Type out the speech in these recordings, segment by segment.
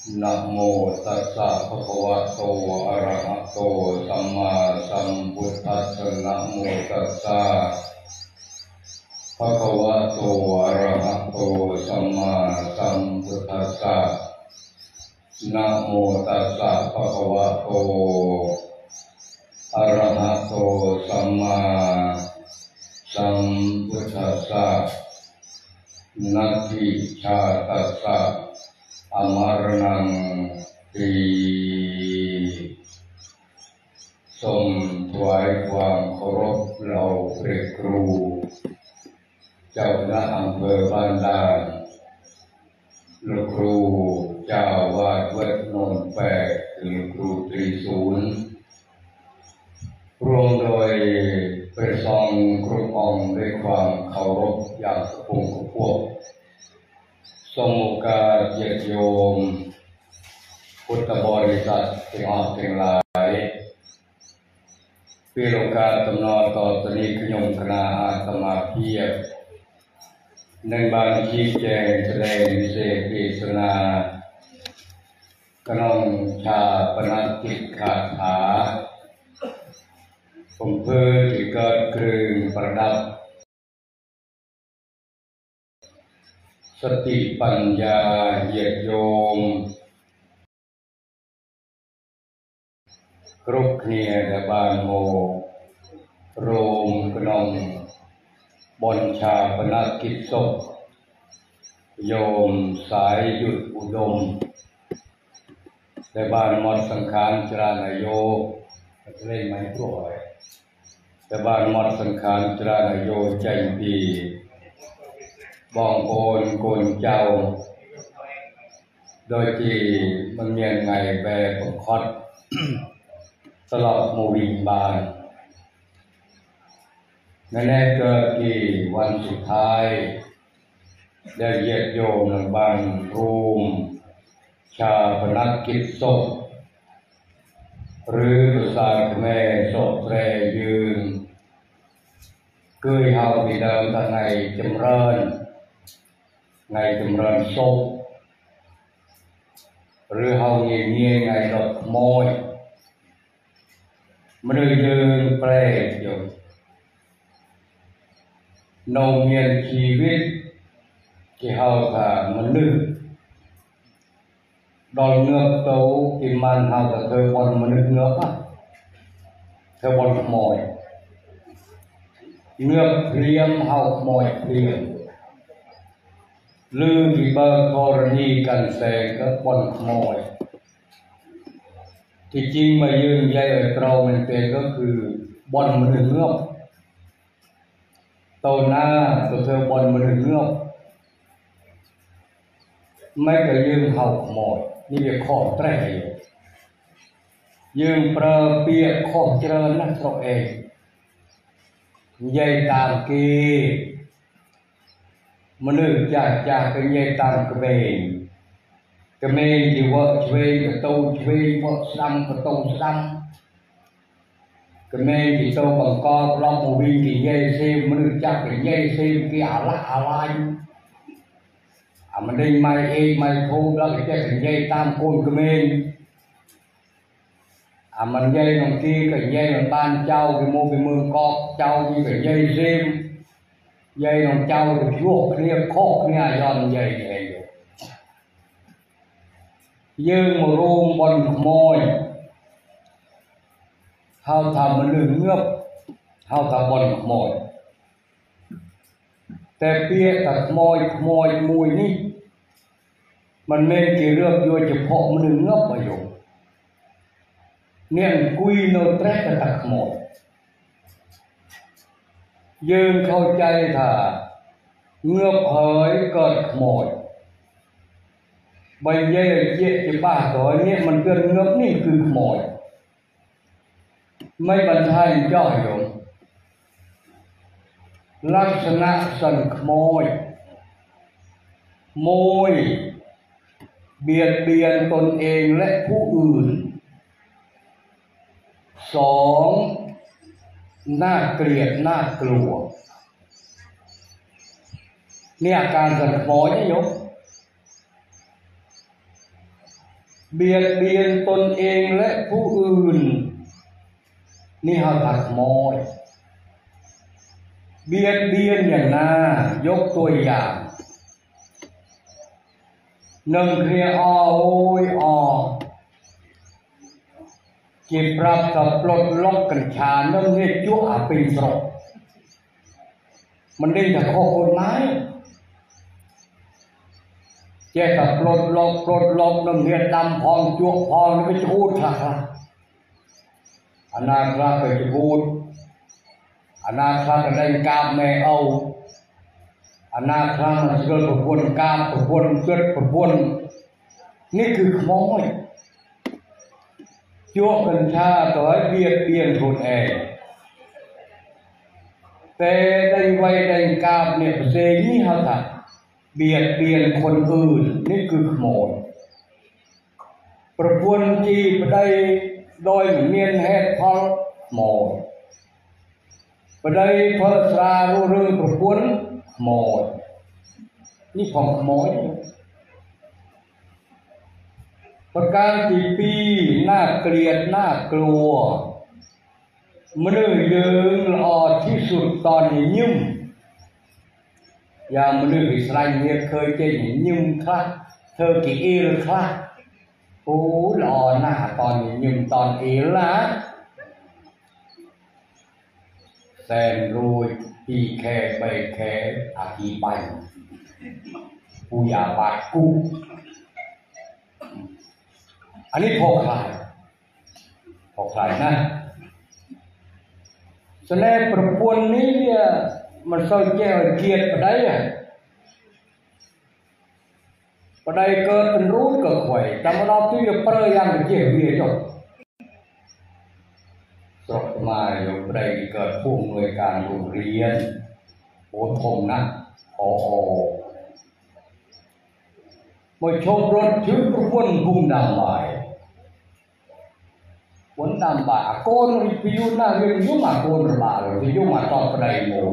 นะโมตัสสะภะคะวะโตอะระหะโตสัมมาสัมพุทธัสสะนะโมตัสสะภะคะวะโตอะระหะโตสัมมาสัมพุทธัสสะนะโมตัสสะภะคะวะโตอะระหะโตสัมมาสัมพุทธัสสะนัตถิชาตัสสะอมรณังติส่งถวายความเคารพเราพระครูเจ้าคณะอำเภอบ้านด่านลูกครูเจ้าวาดวัดโนนแปกลูกครูตรีศูนย์รวมโดยประสองครูองค์ด้วยความเคารพอย่างสะพงพวกทรงโอกาสเกียรติโยมพุทธบริษัทที่ออกทั้งหลายปีโอกาสตำนอนต่อตนิขยมคณะอาตมาเพียบในบางชี้แจงแสดงวิเศษเทศนากนองชาปนกิจขาถาผมเพื่อที่เกิดเครื่องประดับสติปัญญาเหยียดโยมกรุกเนียและบานโมโรมกนองบนชาปนกิจศพโยมสายหยุดอุดมและบานมอดสังขารจรานโยเล่นไม้กล้วยและบานมอดสังขารจรานโยใจปีบองโอนโกนเจ้าโดยที่มันเมียนไงแบบผมคอด ตลอดมูวิงบานในแน่เกิดที่วันสุดท้ายได้เยียดโยมในบ้านรูมชาปนกิจศพหรือตุสาแม่ศพแตรยืนเกยเฮาที่เดิมทั้งไงจำเริญไงจำเริญศพหรือเฮาเงียไงดอกโมยมันเลยยืนเปรตอยู่นมเมียนชีวิตที่เฮาค่ะมันนึกดอนเงือกโตกินมันเฮาแต่เธอบอลมันนึกเงือกอ่ะเธอบอลขโมยเงือกเรียมเฮาขโมยเรียมลืมที่เบอร์โทรณีกันแสงก็บอลขโมยที่จริงมายืนใหญ่ตรมันเป็นก็คือบอลมันเงือกโตหน้าตัวเธอบอลมันเงือกไม่เคยยืมเขาขโมยนี่เป็นข้อแตรยืมเปรเปียข้อเจริญนักตัวเองใหญ่ตามกีมันนึกจากเป็นใหญ่ตามกระเบนที่ว่าช่วยกระตูช่วยว่าซ้ำกระตูซ้ำกระเบนที่โตบังกอลองมูบินที่ใหญ่เซมมันนึกจากเป็นใหญ่เซมที่อะไรมันได้ไม่เองไม่ทูแล้วก็จะถึงใหญ่ตามโคนกระเบนมันใหญ่ตรงที่ก็ใหญ่ตรงบ้านเจ้าไปโมไปเมืองกอกเจ้าที่ก็ใหญ่เซมใหญ่ตรงเจ้าก็ชั่วเรียกโคกเนี่ยย้อนใหญ่ใหญ่ยืมมารูมบนขโมยเขาทำมันลืมเงือบเขาทำบนขโมยแต่เปียกับขโมยมวยนี่มันไม่เกี่ยวเรื่องโดยเฉพาะมันลืมเงือบมาอยู่เนี่ยคุยโน้ตแรกกับขโมยยืมเข้าใจถ้าเงือบเผยเกิดขโมยใบเย่จะบ้าตัวนี้มันเกิดเงือบนี่คือขโมยไม่บรรทัยย่อยลงลักษณะสันขโมยเบียดเบียนตนเองและผู้อื่นสองน่าเกลียดน่ากลัวเนี่ยอาการสันขโมยนี่ยกเบียดเบียนตนเองและผู้อื่นนี่เขาถักมอยเบียดเบียนอย่างน่ายกตัวอย่างหนึ่งเคลียโอ้ยเก็บรับกับปลดล็อกกัญชาเนื่องเนตยั่วเป็นสระมันได้จากข้อกฎหมายเจ้ากับปลดล็อกเนื่องเนตดำพองจั่วพองนี่ไปพูดค่ะอนาคตไปพูดอนาคตได้กาบแม่เอาอนาคตมันเกิดประพวนกาบประพวนเกิดประพวนนี่คือขโมยจั่วกัญชาต่อให้เบียดเบียนคนเองแต่ได้ไว้ได้กาบเนี่ยเสนี่ฮะท่านเบียดเบียนคนอื่นนี่คือขโมยประพวนจีบได้โดยเมียนเหตุพอขโมยประเดี๋ยวพระสรารู้เรื่องประพวนขโมยนี่ของขโมยประการที่ปีน่าเกลียดน่ากลัวมันเดินหล่อที่สุดตอนนี้ยิ้มอย่ามันอิสราเอลเคยเจอยิ้มคลาเธอกี่เอลคลาโอ้หล่อหน้าตอนนี้ยิ้มตอนเอลละแสนรู้ปีแค่ใบแค่อากีไปผู้ยาบาดกู้อันนี้พอคลายนะแสดงประพวนนี้เนี่ยมันเศร้าแย่เกียรติประเดี๋ยวเกิดเป็นรู้เกิดหวยแต่มันเอาที่จะเปรย์ยังเกี่ยวเวียจบสอบมาอยู่ประเดี๋ยวเกิดผู้อำนวยการโรงเรียนโอทมนะมาชมรถชื่อประพวนบุ้งดำใบวันดำบ่าโกนพิยุน่าเรียนยุ่งมาโกนระบาดเลยยุ่งมาตอนประเดี๋ยวหมู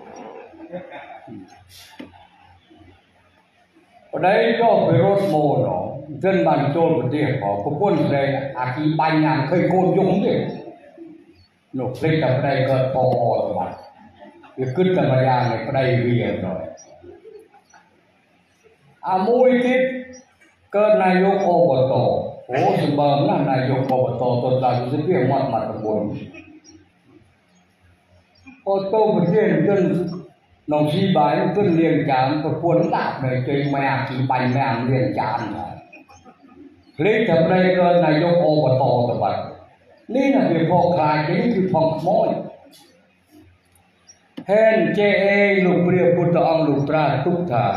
ประเดี๋ยวก็ไปรถโมเนาะเส้นบันโจรประเดี๋ยวขอผู้พ้นเลยอากีปัญญาเคยโกนยุ่งเลยหนุกเล็กแต่ประเดี๋ยวก็พอตัวบัดจะขึ้นกันมาอย่างในประเดี๋ยวเวียนหน่อยมวยทิศเกิดนายกอบตโอ้สมบัตินั่นนายกอบตตัวตาสุดเพียงมัดตะบนอบตประเทศจนน้องชีบายจนเรียนจานประพวนดาบเลยใจไม่อากีปันไม่อาเรียนจานเล็กแต่ไรก็นายกอบตตัวบัดนี่นะเป็นพอคลายนี่คือพองขโมยเห็นเจเอลูกเปรียบพุทธองค์ลูกตราทุกทา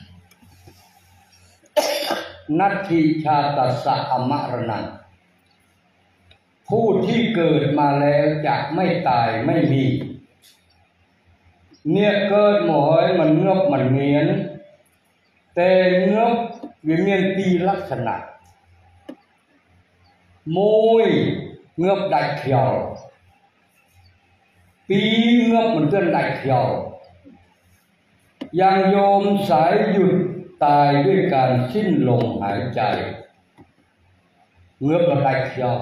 นัตถิชาตัสสะอมรณังผู้ที่เกิดมาแล้วจะไม่ตายไม่มีเนี่ยเกิดหมอยมันเงือบมันเมียนแต่เงือบวิเมียนปีลักษณะมวยเงือบได้เขียวปีเงือบมันเกินได้เขียวยังโยมสายหยุดตายด้วยการสิ้นลมหายใจเงือบเราได้เขียว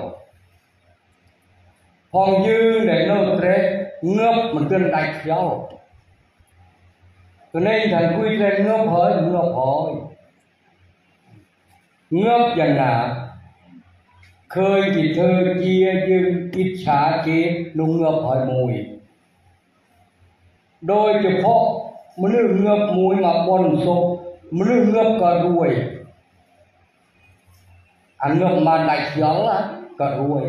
พองยืนในโน้ตเรเงือบมันเกินได้เขียวตัวนี้ท่านคุยเรื่องเงือบหอยเงือบอย่างหนาเคยที่เธอเกียยืนอิจฉาเกลุงเงือบหอยมวยโดยเฉพาะมันเรื่องเงือบมวยมาบนศพมันเรื่องเงือบก็รวยอันเงือบมาได้เขียวละก็รวย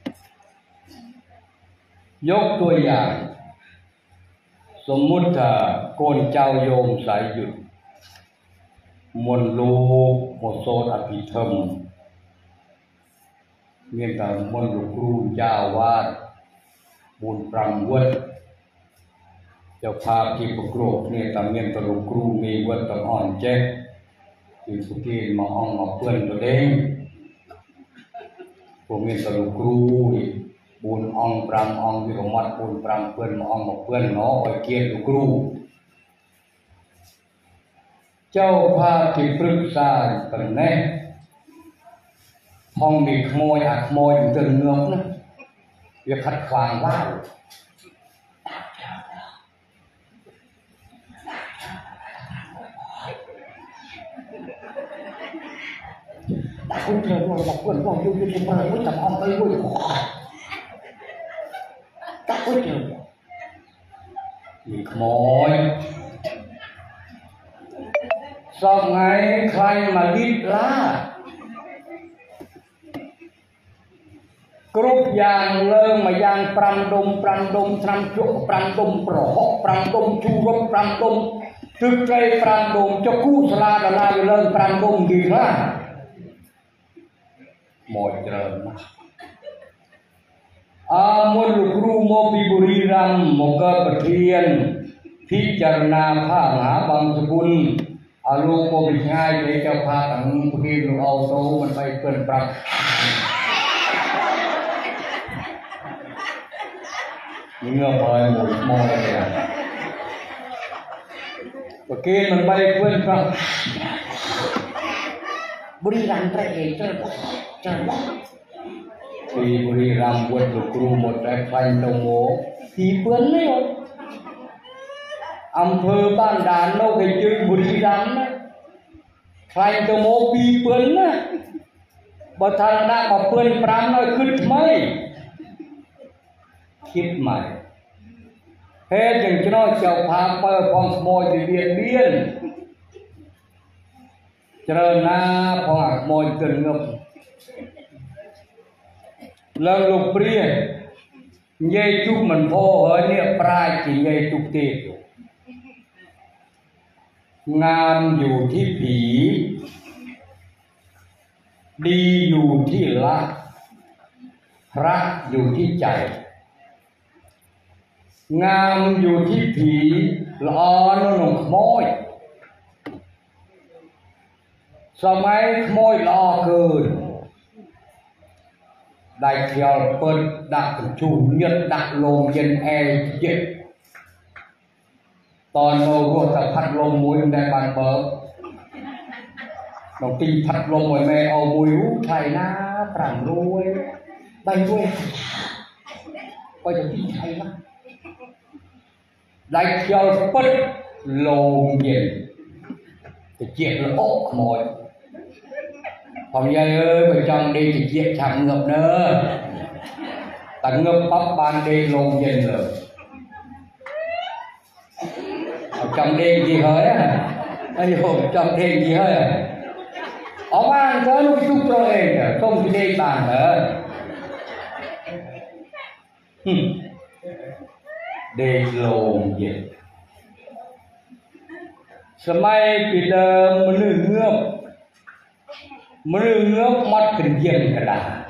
ยกตัวอย่างสมมุติถ้าโกนเจ้าโยมสายหยุดมวลลูกหมดโซนอภิธรรมเมียนแต่มวลลูกครูเจ้าวาดบุญปรำวัดเจ้าภาพที่ประกรบเนี่ยแต่เมียนแต่ลูกครูมีวัดตะอ่อนเจ๊ที่สุกี้มาอ่องมาเพื่อนตัวเองผมเมียนแต่ลูกครูบุญอ่องปรำอ่องที่ผมวัดบุญปรำเพื่อนมาอ่องมาเพื่อนเนาะไอ้เกียรติลูกครูเจ้าภาพที่ปรึกษากันแน่ phong bị khmôi khmôi từng ngốc nữa việc khát khoang vào đã không chờ rồi là quần vòng vô trên bờ với tầm ông tây vui đã không chờ vì khmôi sau ngày khai mà lít lá cướp vàng lơ mà vàng pram đông trăm chỗ pram đông pro pram đông chu gốc pram đông trước đây pram đông cho cú sala đà la lơ pram đông gì đó một trời một lục ru một biburi ram một cái bát thiên phi charna pha ngã bằng sukunลูกโมบิง่ายเลยเจ้าพาตั้งพี่ลูกเอาโซ่มันไปเกินปรับเงือกไปหมดมองเลยเมื่อกี้มันไปเกินปรับบุรีรัมย์ประเอกเจ้าปีบุรีรัมย์วัดลูกครูหมดแต่ใครโนโมทีเปื้อนเลยอำเภอบ้านด่านโลกให้ยืนบุรีรัมย์นะใครจะโมปีเปื้อนนะบัตรหน้าบอกเปื้อนปรามน้อยขึ้นไหมคิดใหม่เฮ้ยอย่างจะน้อยเจ้าพาเปิดพองขโมยจะเบียดเบียนเจริญนาพองขโมยเกินเงิบเลิกลูกเปรี้ยเย่จุกมันพ่อเฮ้ยเนี่ยปลายจีเย่จุกเตะงามอยู่ที่ผีดีอยู่ที่ละพระอยู่ที่ใจงามอยู่ที่ผีละออนหนุ่มขโมยสมัยขโมยละอเกินได้เที่ยวเปิดดักชูเงียดดักลมเย็นแอร์เย็นตอนเราก็จะพัดลมมวยในบ้านเบิร์เราตีพัดลมมวยแม่เอามวยรู้ไทยนะปรั่งรวยใบรวยก็จะตีไทยนะได้เที่ยวเปิดลมเย็นจะเจ็บแล้วโอ้ขโมยผมยายเอ้ยไปจังดีจะเจ็บฉ่ำเงือบเนอะแต่เงือบปั๊บบานดีลมเย็นเลยtrong đêm gì hơi á, anh hùng trong đêm gì hơi à, ông ăn tới lúc chút rồi, không cái đêm bàn nữa, đêm lồn gì, sớm mai bị đờ mưa ngớp mắt kinh diệm cả đà,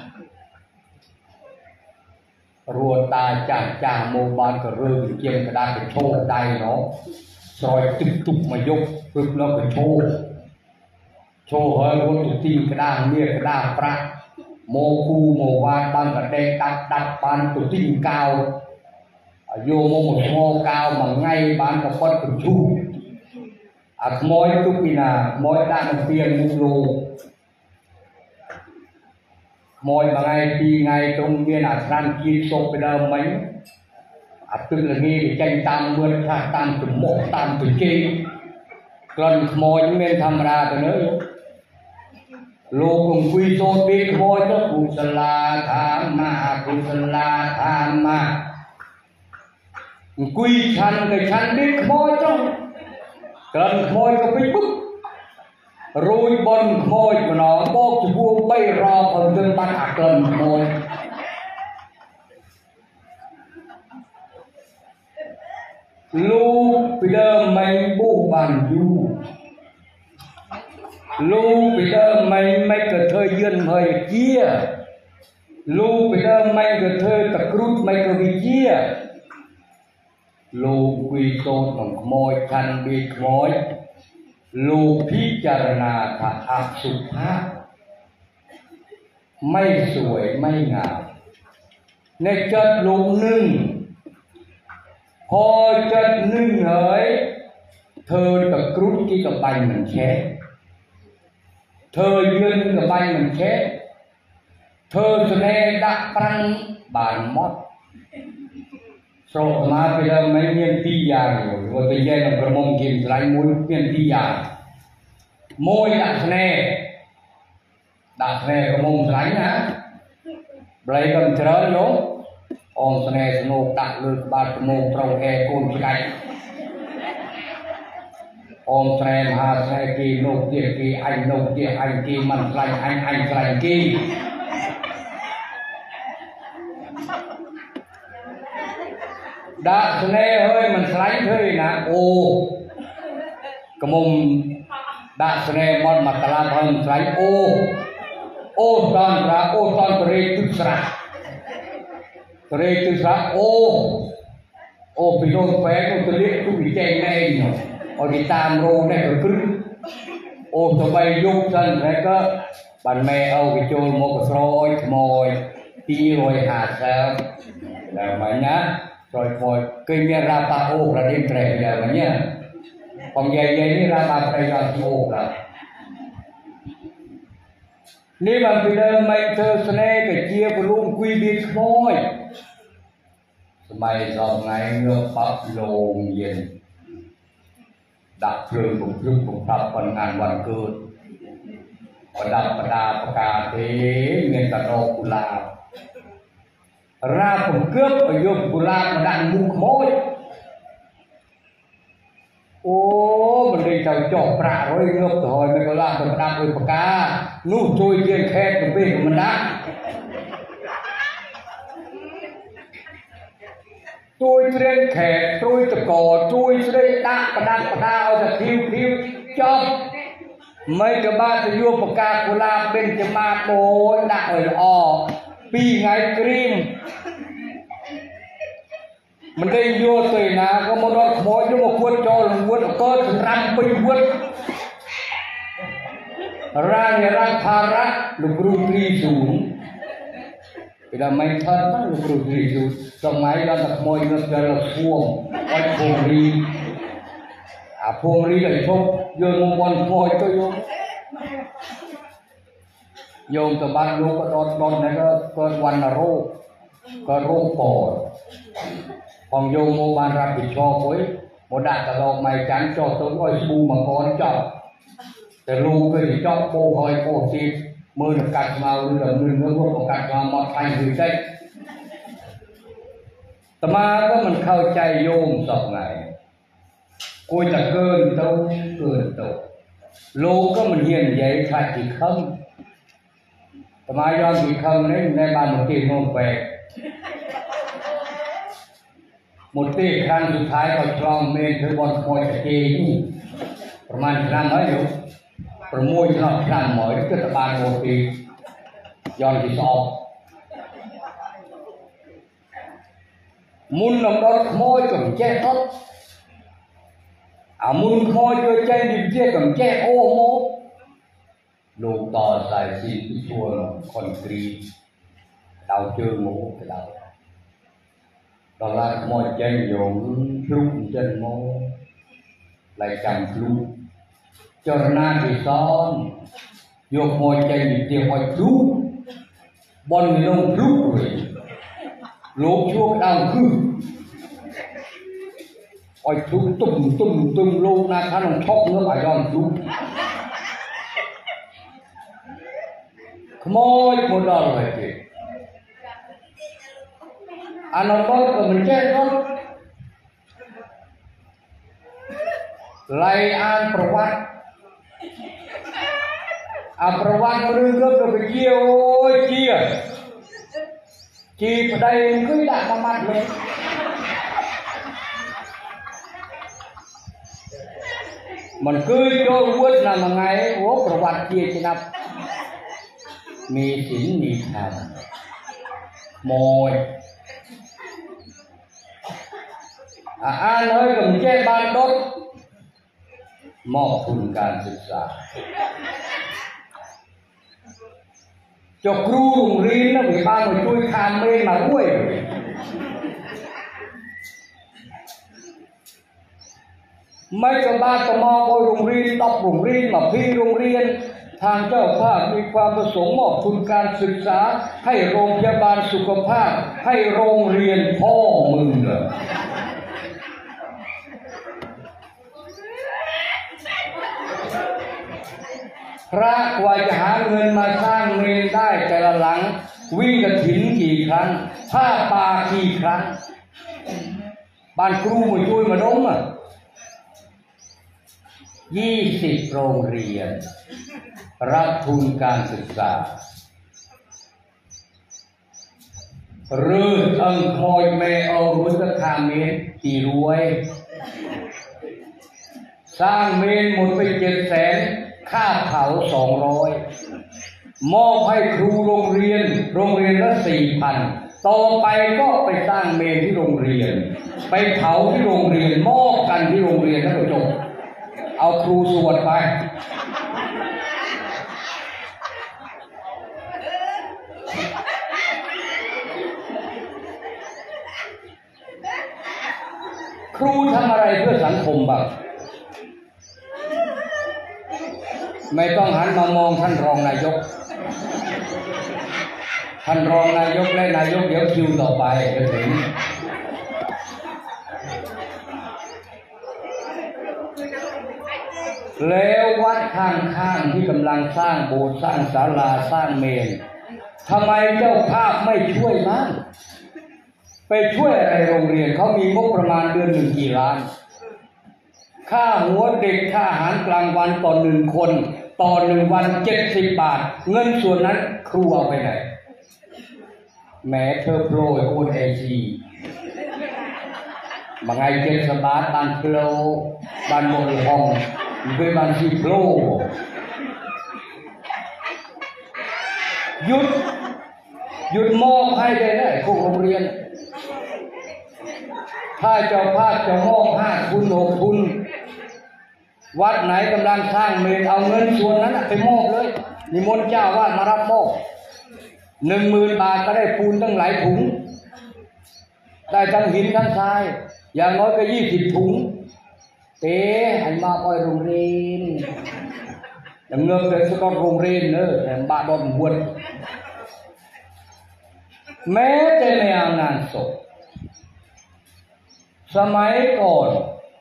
ruột ta chả mồ ban cả rơi kinh diệm cả đà cái thô tay nó rồi tiếp tục mà dục vực nó phải thô hơi con tụt tin cái đàn nia cái đàn pra mô cu mô ban cả đen đặt ban tụt tin cao vô một mô cao mà ngay ban cả con tụt chu mỗi tụt pina mỗi đàn tiền mua lô mỗi mà ngay trong kia là san kia sộp bây giờ mấy tức là nghe thì tranh tam vượt ra tam từ một tam từ kia còn mồi những bên tham ra từ nữa lô cùng quy tô biết mồi cho kusala tham ma quy thành cái thành biết mồi trong còn mồi có biết bức rồi bần mồi của nó bốc cho vuông bay ra phần chân ban ạc lần mồiลูกไปเดิมไม่บูบันยูลูกไปเดิมไม่กระเทยยืนเฮยเกี้ยลูกไปเดิมไม่กระเทยตะกรุดไม่กระวิเกี้ยลูกวิโตของขโมยคันบีขโมยลูกพิจารณาถ้าอับสุภาพไม่สวยไม่งามในจัดลูกหนึ่งพอจัดนึ่งเหยเธอกับกรุ๊ปที่กับใบเหมือนแช่เธอยืนกับใบเหมือนแช่ thơ cho nên đã prăng bản mót sổ mà bây giờ mấy miền tì già rồi bây giờ là cái mông kim lại muốn miền tì già môi đã nè cái mông lại hả lấy cầm chờ nhớ ông nè nô đặt lượt ba cái mông trâu e côn cái ông nè hà nè kỳ nô kia anh kia mình lành anh lành kia đã nè hơi mình lành thôi nè ô cái mông đã nè mòn mặt làm hơn lành ô toàn rê tu sra ô bị nôn phé của tôi liếc tôi bị chen này ở đi tam rô này rồi cứ ô tôi bay dục thân thế cơ bạn mẹ âu cái chôn một cái rồi mồi đi rồi hạt sao là mà nhá rồi mồi cây mía ra ba ô là đêm trẻ là mà nhá còn dây đi ra ba cây ra ô là nếu mà bây giờ mày thơ sne cái chia của luôn quy biết thôi mày dòng ngày ngược bắp lồn yên đặt phương cũng giúp cũng tập phần ngànวันเกิดประดับประดาประกาศเทเงินตะโนกุลาราผมเกือบประยุกต์กุลามาดังมุขโมยโอ้มันได้เจ้าจอกประร้อยเงือบถอยไม่ก็ล่าประดับด้วยประกานู่นช่วยเยี่ยงแค่กับเบ้กับมันนะช่วยเรียนแขกช่วยตะกอช่วยได้ด่าประดับประดาเอาแต่คิวจอบไม่กับบ้านจะยั่วประกากุลาเป็นจะมาโบนด่าออกปีไงกรีมมันได้ยั่วตัวนะก็มันรอดขโมยยั่วขวดจอลงวัดก็ถึงรำไปวัดร่างภาระลูกรูปรีสูงเวลาไม่ทันนะลูกรูปรีสูงสมัยเราตะขโมยเงินจะเราพ่วงไว้พวงรีพวงรีเลยชกโยนมงคลขโมยก็โยมตะบ้านลูกก็โดนนั่นก็วันโรคก็โรคปอดของโยมโมบานรับผิดชอบไว้โมดาตะลอกไม่จันจอดตัวอ้อยบูมังกรจอดแต่ลูกก็จอดโบหอยโบจีมือกัดมาเรื่องมือพวกกัดมาหมดไปหรือได้แต่มาก็มันเข้าใจโยมสอบไงคุยแต่เกินตัวลูกก็มันเฮียนใหญ่ขาดกี่คำแต่มายอมกี่คำนี่ในบ้านมันตีโน่นไปหมดตีครั้งสุดท้ายก็คลองเมนเธอบอลคอยเกยประมาณครั้งน้อยอยู่ประมวยครั้งหมอยก็ตะบานหมดตีย้อนที่สอบมุนลำดอนขโมยกับแจ้ท็อปมุนขโมยโดยแจ้ดิบเจ้กับแจ้โอโมลูกต่อสายซีที่ชวนคอนกรีตดาวเชื่อหมูไปดาวตอนแรกมอยเจนโยงพลุเจนโมไหลจังพลุจนนาที่ซ้อนโยกมอยเจนเดียวมอยพลุบอลลงพลุเลยลูกชั่วดาวคือไอ้พลุตุ่มลูกนาท่านชอบเนื้อไอ้ยอนพลุขโมยหมดเลยทีอันนั้นก็มันแจ้งก็ไล่อ่านประวัติประวัติเรื่องก็ไปเกี่ยวจีประเดี๋ยวก็ได้มามัดเลยมันคือโจวุฒินะมันไงโอ้ประวัติเกี่ยวกับมีศีลมีธรรมโมยอ่านเลยกับแจ้บ้านดดมอบทุนการศึกษาจบครูโรงเรียนแล้วมีบ้านมาช่วยคามเมนมาด้วยไม่ก็บ้านก็มองโรงเรียนตบโรงเรียนมาพี่โรงเรียนทางเจ้าภาพมีความประสงค์มอบทุนการศึกษาให้โรงพยาบาลสุขภาพให้โรงเรียนพ่อมึงเหรอพระกว่าจะหาเงินมาสร้างเมรุได้แต่ละหลังวิ่งกฐินกี่ครั้งผ้าป่ากี่ครั้งบ้านครูมาช่วยมาดม20 โรงเรียนรับทุนการศึกษาหรืออังคอยแม่เอารุ่นราคาเมตรตีรวยสร้างเมนหมดไป700,000ค่าเผา200มอบให้ครูโรงเรียนละ 4,000 ต่อไปก็ไปสร้างเมนที่โรงเรียนไปเผาที่โรงเรียนมอบกันที่โรงเรียนท่านผู้ชมเอาครูสวดไปครูทำอะไรเพื่อสังคมบ้างไม่ต้องหันมามองท่านรองนายกท่านรองนายกและนายกเดี๋ยวคิวต่อไปจะถึงแล้ววัดข้างๆที่กำลังสร้างโบสถ์สร้างศาลาสร้างเมรุทำไมเจ้าภาพไม่ช่วยบ้างไปช่วยอะไรโรงเรียนเขามีงบประมาณเดือน1 กี่ล้านค่าหัวเด็กค่าอาหารกลางวันต่อ1 คนต่อ1 วัน70 บาทเงินส่วนนั้นครูเอาไปไหนแม้เธอโปรยโอนAGบางไง70 บาทบางโปรบางบนห้องด้วยบางที่โปรหยุดมอบให้ได้พวกโรงเรียนถ้าเจ้าภาพจะมอบ5 ทุน 6 ทุนวัดไหนกำลังสร้างเมรุเอาเงินส่วนนั้นไปมอบเลยนิมนต์เจ้าวาดมารับมอบ 10,000 บาทก็ได้ปูนตั้งหลายถุงได้ทั้งหินทั้งทรายอย่างน้อยก็20 ถุงให้มาปล่อยโรงเรียนอย่างเงินเดือนสกอตโรงเรียนแต่บ้าดอนบวชแม้แต่ในงานศพสมัยก่อน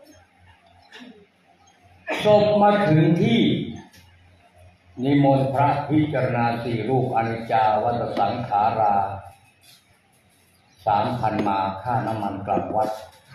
ศพมาถึงที่นิมนต์พระพิจารณา4 รูปอนิจจาวัฏสังขารา 3,000 มาค่าน้ำมันกลับวัด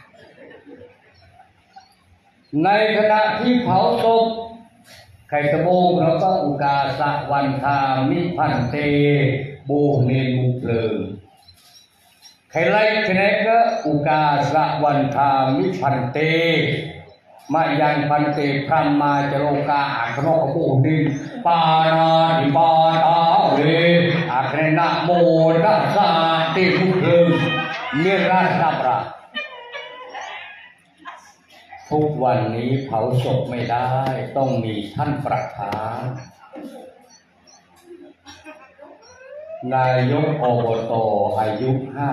ในขณะที่เผาศพไข่ตะโบงแล้วก็อุกาสะวันทามิพันเตโบเนมุเพลิงใครไล่คะแนนก็อุกาสะวันทามิพันเตมายังพันเตพรหมาจโรกาอาคโนกโบดินปานาดิปาตาเวอาคเนนะโมนัสสาติมุเพลิงเนราสับระทุกวันนี้เผาศพไม่ได้ต้องมีท่านประธานนายกอบตอายุ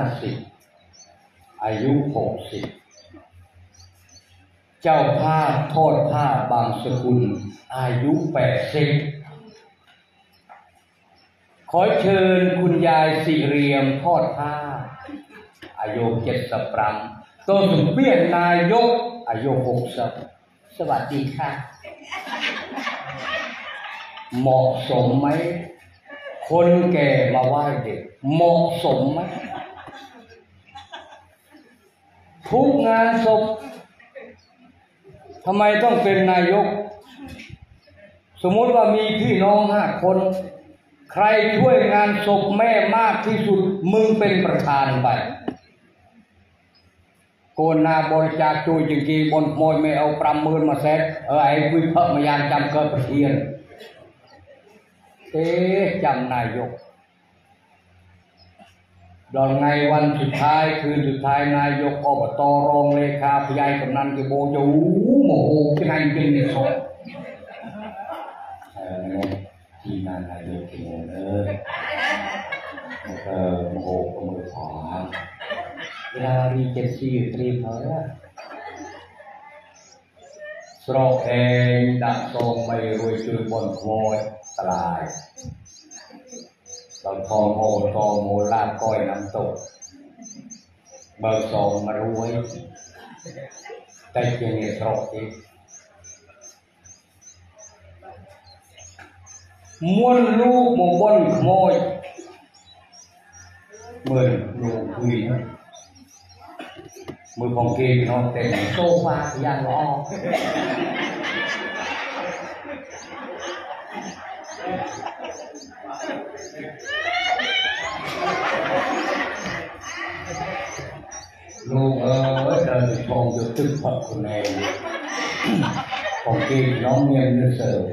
50อายุ60เจ้าภาพทอดผ้าบางสกุลอายุ80ขอเชิญคุณยายสิเรียมทอดผ้าอายุ70 ปรำต้นเปี้ยนนายกอายุ60สวัสดีค่ะเหมาะสมไหมคนแก่มาไหว้เด็กเหมาะสมไหมทุกงานศพทำไมต้องเป็นนายกสมมติว่ามีพี่น้อง5 คนใครช่วยงานศพแม่มากที่สุดมึงเป็นประธานไปโกนนาบริจาคช่วยจริงๆบนโมยไม่เอา50,000มาเซ็ตไอ้คุยเพิ่มมายานจำเกิดประเทียนจำนายกดอนไงวันสุดท้ายคืนสุดท้ายนายกอบตรองเลขาพยายกำนันจะโบจะโมโหที่ไหนจริงเนี่ยสดที่นานายกที่โมโมโหก็มือขอเวลาดีเจ็ดสี่ตรีเพอสโรคเองดักตรงไม่รวยจุยบนโวยตลายเราทองโหทองโมลาก้อยน้ำตกเบอร์สองมารวยใจเพียงเอตรอกอีกม้วนลูกโมบอนขโมยเหมือนลูกคุยมือพองเกยนอนเต็มโซฟาอย่างล้อลูกเดินชมอยู่ตึกผักคนเองของเกยน้องเมียนเนื้อเสือ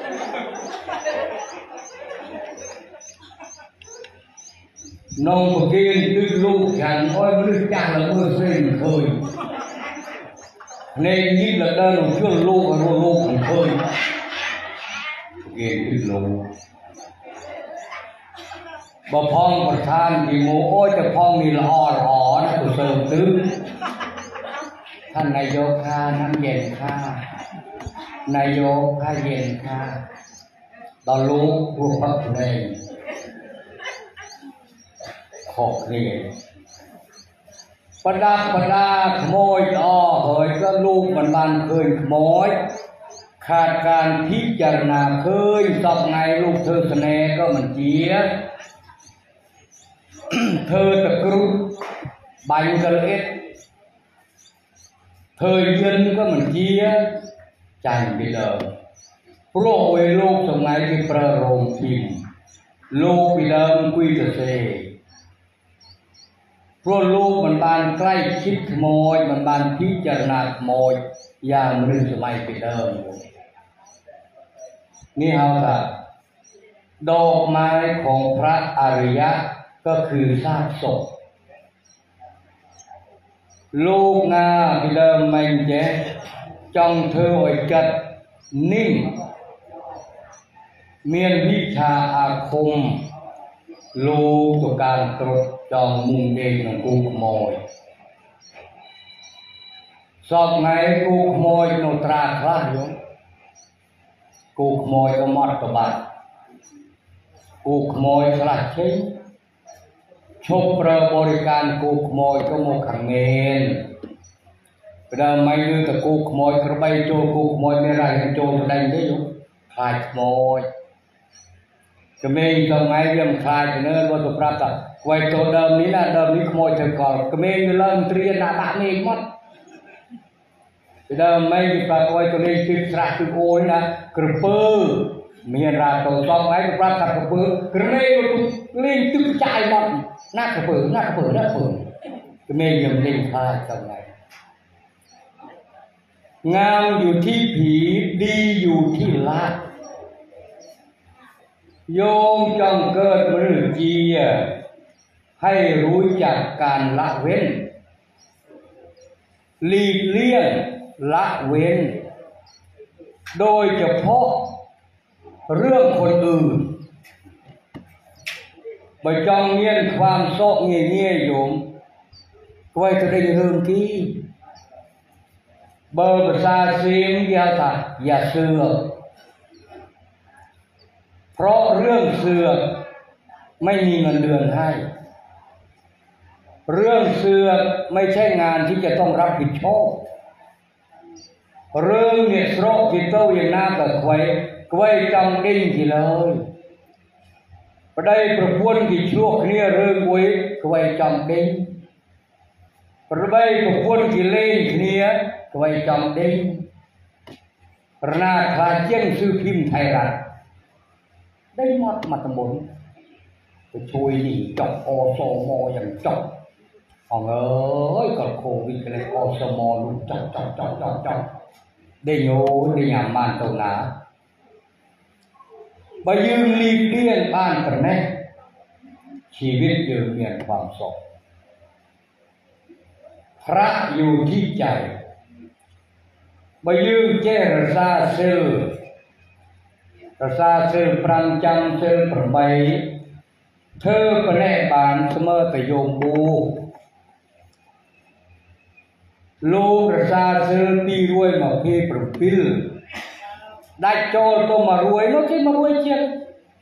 น้องเกยตึกลูกฉันโอ้ยไม่รู้จักแล้วเมื่อเส้นเคยในนี้เราเดินช่วยลูกกับลูกของเคยเกยตึกลูกบ่พองประทานกี่โมโอ้ยจะพองมีละอ่อนนะตัวเติมตื้อท่านนายกข้าน้ำเย็นข้านายกข้าเย็นข้าตอนลูกพวกพักเองขอบเรียนประดาขโมยเฮ้ยก็ลูกมันเคยขโมยขาดการพิจารณาเคยสอบไงลูกเธอคะแนนก็มันเจี๊ยเธอตะกรุดใบกระเล็ดเธอยืนก็มันเจี๊ยใจไปเลยโปรยโลกสมัยที่ประโลมพิมโลกไปเดิมคุยจะเซเพราะโลกมันบานใกล้คิดขโมยมันบานพิจารณาขโมยอย่างเรื่องสมัยไปเดิมนี่เอาละดอกไม้ของพระอริยะก็คือซากศพลูกงาไปเดิมไม่เจ๊จ้องเธอไว้จัดนิ่งเมียนวิชาอาคมลูกตัวการตรวจจองมุงเองของกูขโมยสอบไงกูขโมยโนตราคลาดอยู่กูขโมยก็มอดกบาดกูขโมยคลาดเช่นชกประบริการกูขโมยก็โมขังเงินเดิมไม่ลืมแต่กูขโมยกระใบโจกูขโมยไม่ไรเห็นโจแสดงได้อยู่คลายขโมยจะมีตรงไหนเรื่องคลายเนื้อวัตถุประสาทไว้ตัวเดิมนี้นะเดิมนี้ขโมยเธอก่อนก็มีเรื่องเตรียมหน้าตาเองหมดเดิมไม่มีปลาไว้ตัวนี้ติดสระติดโอยนะกระเปื้อมีราตัวซองไว้กระปลากระเปื้อกระเลี้ยงเลี้ยงตึ๊กใจหมดน่ากระเปื้อก็มีเรื่องเลี้ยงคลายตรงไหนงามอยู่ที่ผีดีอยู่ที่ละโยมจงเกิดมือเจียให้รู้จักการละเว้นหลีกเลี่ยงละเว้นโดยเฉพาะเรื่องคนอื่นไปจองเงียนความโศกเงี้ยโยมไว้จะได้เรื่องกี้เบอร์ภาษาเสียงยาตาอย่าเสือกเพราะเรื่องเสือกไม่มีเงินเดือนให้เรื่องเสือกไม่ใช่งานที่จะต้องรับผิดชอบเรื่องเนี่ยโรคจิตเต้าอย่างน่าตะไคว้จำดิ้งกี่เลยประเดี๋ยวประพวนกี่ชั่วเนี่ยเรื่องไว้ไว้จำดิ้งประเดี๋ยวประพวนกี่เล่นเนี่ยไว้จำดิ้งระนาคาเจียงซื้อพิมพ์ไทยรัฐได้หมดมาตำบลไปช่วยหนีจบอสมอย่างจบเอ้ยกับโควิดเลยอสมลูกจบได้โยได้ยามมันตัวหนาไปยืมลีกเลี่ยงบ้านกันแม่ชีวิตยืมเงียนความสุขพระอยู่ที่ใจไปยืมเจรซาเซลรสาเซลปรังจังเซลประใบเธอประแนบานเสมอแต่โยมบูลูกรสาเซลตีรวยมาเพียประพิลได้โจตัวมารวยโน้ตที่มารวยเชียง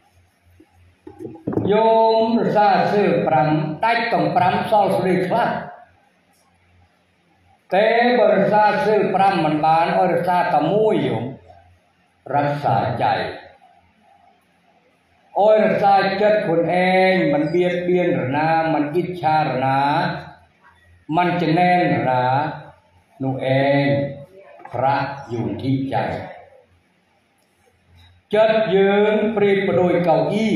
โยมซาซื้อปรำได้ต้องปรำซอลสุริคลาแต่บริษัทซื้อปรำมันบานบริษัทตะมุยโยมรักษาใจโอ้ยรักษาใจคนเองมันเบียดเบียนหรือนะมันอิจฉาหรือนะมันจะแน่นหรือนะหนูเองพระอยู่ที่ใจจัดยืนเปรียบโดยเก้าอี้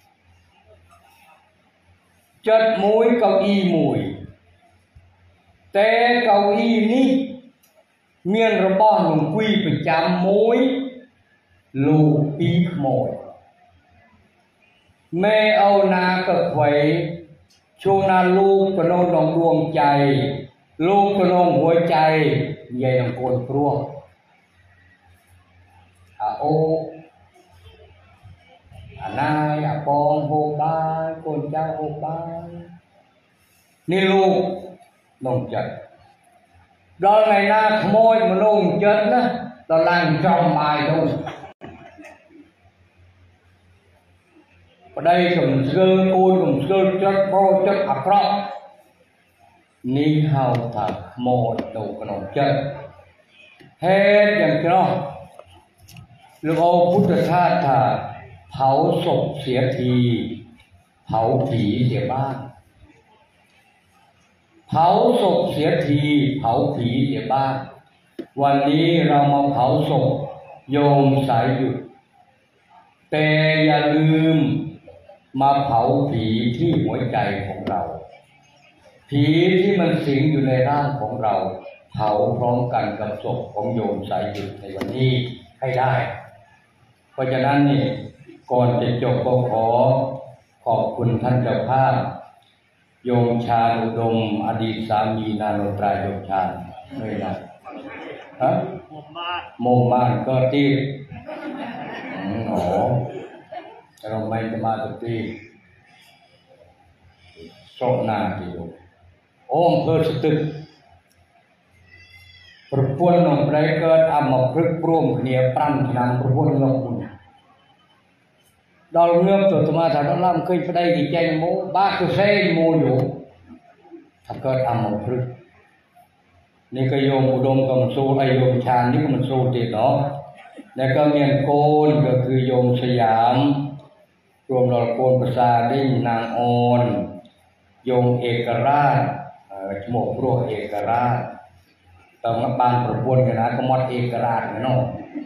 จัดมุ้ยเก้าอี้มุ้ยแต่เก้าอี้นี้เมียนระบอบหลวงคุยประจำมุ้ยลูกปีขโมยแม่เอานาก็ไว้ช่วงนาลูกกระนองดวงใจลูกกระนองหัวใจใหญ่ของคนครัวโอนายปองโหบ้านคนเจ้าโหบ้านนี่ลูกน้องจัดดอลในหน้าขโมยมาลงจัดนะดอลลังจอมไม้ลงđây cũng sơ ôn cũng sơ chất bó chất ạc rõ ní hào thật mô đầu cái nồng chất hếtอย่างcái đó lúc ôพุทธทาสthà เผาศพเสียทีเผาผีเสียบ้านเผาศพเสียทีเผาผีเสียบ้านวันนี้เรามาเผาศพโยมสายหยุดแต่อย่าลืมมาเผาผีที่หัวใจของเราผีที่มันสิงอยู่ในร่างของเราเผาพร้อมกันกับศพของโยมสายหยุดในวันนี้ให้ได้เพราะฉะนั้นนี่ก่อนจะจบก็ขอบคุณท่านเจ้าภาพโยมชาญอุดมอดีตสามีนานตราโยมชาญไม่ได้ฮะโมบ้านก็ที่อ๋อเราไม่จะมาตุตีโซนาทีโอมเพื่อสตึกประพวนนองไรเกิดอามาพฤกษ์ร่วมเนียปรันนำประพวนนองบุญดอลเงือบตัวธรรมะถ้าเราล่ำเคยไปได้กี่ใจโมบ้าคือเซ่โมอยู่ถ้าเกิดอามาพฤกษ์นี่ก็โยมอุดมกับมันโซ่ไอโยมชาญนี่ก็มันโซ่ติดเนาะแล้วก็เมียนโกนก็คือโยมสยามรวมเราโกนภาษาดิ้งนางออนโยมเอกราชชโมกรัวเอกราชตอนนับบานประพวนกันนะก็มอดเอกราชนะน้อง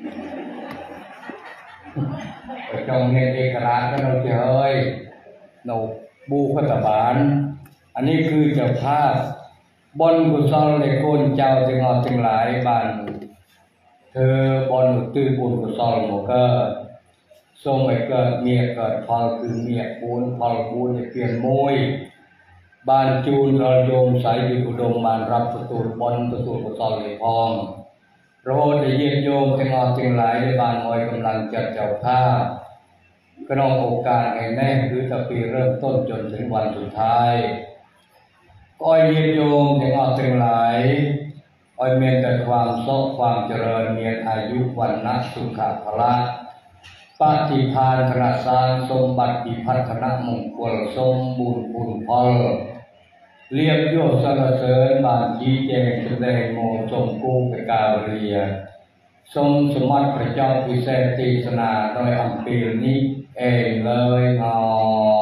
จงเรียนเอกราชก็เราจะเฮ้ยเราบูพัตบาลอันนี้คือเจ้าภาพบนกุศลเลยโกนเจ้าจึงออกจึงหลายบานเธอบนตื้อบุญกุศลหมดก็ทรงไปเกิดเมียเกิดพอคือเมียปูนพอปูนจะเปลี่ยนมวยบานจูนเราโยมสายดิอุดมบานรับประตูบนประตูกุศลเลยพองโรดเย็นโยมจึงออกจึงหลายในบานมวยกำลังจัดเจ้าภาพก็น้องโอกาสแน่คือจะปีเริ่มต้นจนถึงวันสุดท้ายก้อยเย็นโยมจึงออกจึงหลายอ้อยเมียนแต่ความโศกความเจริญเมียนอายุวันนัสุขภละปฏิภาณธนสารสมบัติพิพัฒนมงคลสมบูรณ์บุญพลเรียบโยสรรเสริญบานชี้แจงแสดงโมสมกู้ไปกาเรียทรงสมัติพระเจ้าพิเศษตีสนาโดยอัมพีนี้เองเลยนอ